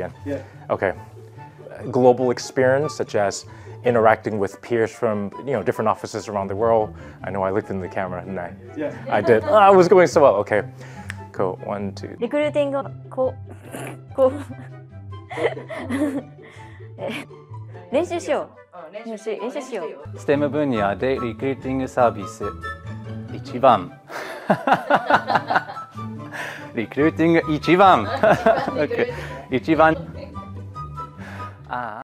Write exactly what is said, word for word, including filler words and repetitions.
again. Yeah. Okay. Global experience, such as interacting with peers from you know different offices around the world. I know I looked in the camera, and I, Yeah. I did. Oh, I was going so well. Okay. Cool. One, two. リクルーティングをこうこうえ練習しよう。練習練習しよう。 ステム分野でリクルーティングサービス一番リクルーティング一番一番ああ